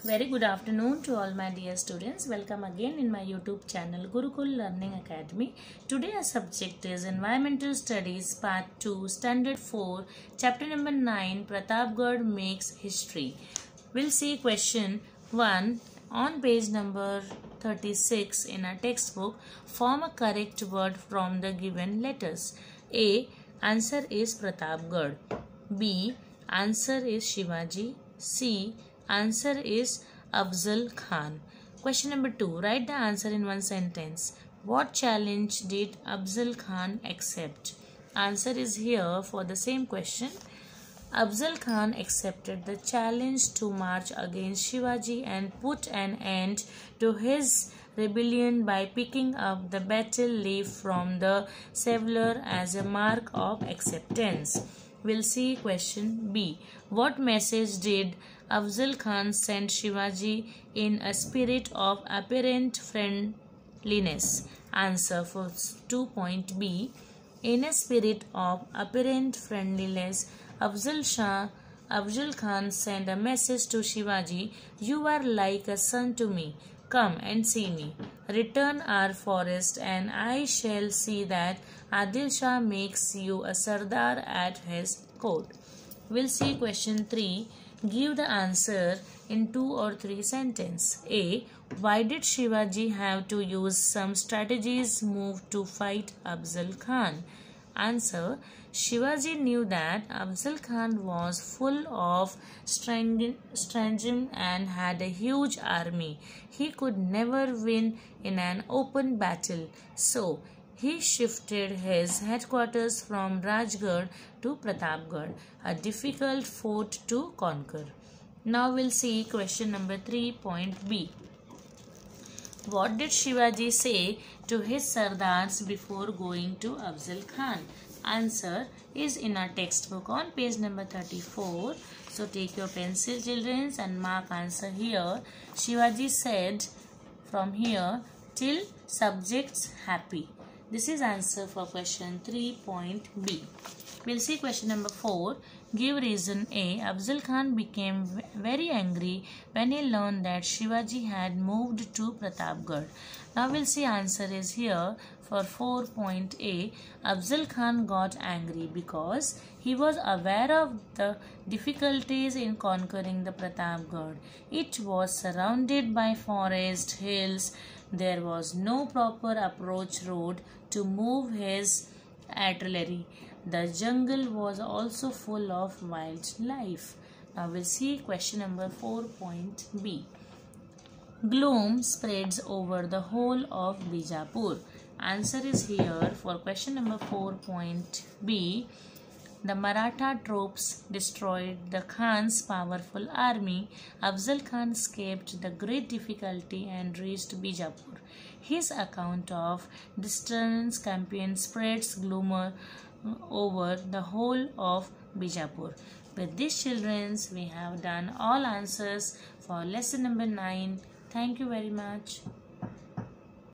Very good afternoon to all my dear students. Welcome again in my YouTube channel Gurukul Learning Academy. Today our subject is Environmental Studies Part 2 Standard 4 Chapter number 9 Pratapgarh Makes History. We'll see question 1 on page number 36 in our textbook. Form a correct word from the given letters. A. Answer is Pratapgarh. B. Answer is Shivaji. C. Answer is Afzal Khan. Question number 2. Write the answer in one sentence. What challenge did Afzal Khan accept? Answer is here for the same question. Afzal Khan accepted the challenge to march against Shivaji and put an end to his rebellion by picking up the battle leaf from the Seveler as a mark of acceptance. We'll see question B. What message did Afzal Khan send Shivaji in a spirit of apparent friendliness? Answer for 2.B. In a spirit of apparent friendliness, Afzal Khan sent a message to Shivaji, "You are like a son to me. Come and see me. Return our forest and I shall see that Adil Shah makes you a Sardar at his court." We'll see question 3. Give the answer in 2 or 3 sentences. A. Why did Shivaji have to use some strategies move to fight Afzal Khan? Answer. Shivaji knew that Afzal Khan was full of stratagem and had a huge army. He could never win in an open battle. So, he shifted his headquarters from Rajgarh to Pratapgarh, a difficult fort to conquer. Now we'll see question number 3.B. What did Shivaji say to his Sardars before going to Afzal Khan? Answer is in our textbook on page number 34. So take your pencil, children, and mark answer here. Shivaji said from here till subjects happy. This is answer for question 3.B. We'll see question number 4. Give reason A. Afzal Khan became very angry when he learned that Shivaji had moved to Pratapgarh. Now we'll see answer is here for 4.A. Afzal Khan got angry because he was aware of the difficulties in conquering the Pratapgarh. It was surrounded by forest, hills. There was no proper approach road to move his artillery. The jungle was also full of wildlife. Now we'll see question number 4.B. Gloom spreads over the whole of Bijapur. Answer is here for question number 4.B. The Maratha troops destroyed the Khan's powerful army. Afzal Khan escaped the great difficulty and reached Bijapur. His account of disturbance campaign spreads gloom over the whole of Bijapur. With these children, we have done all answers for lesson number 9. Thank you very much.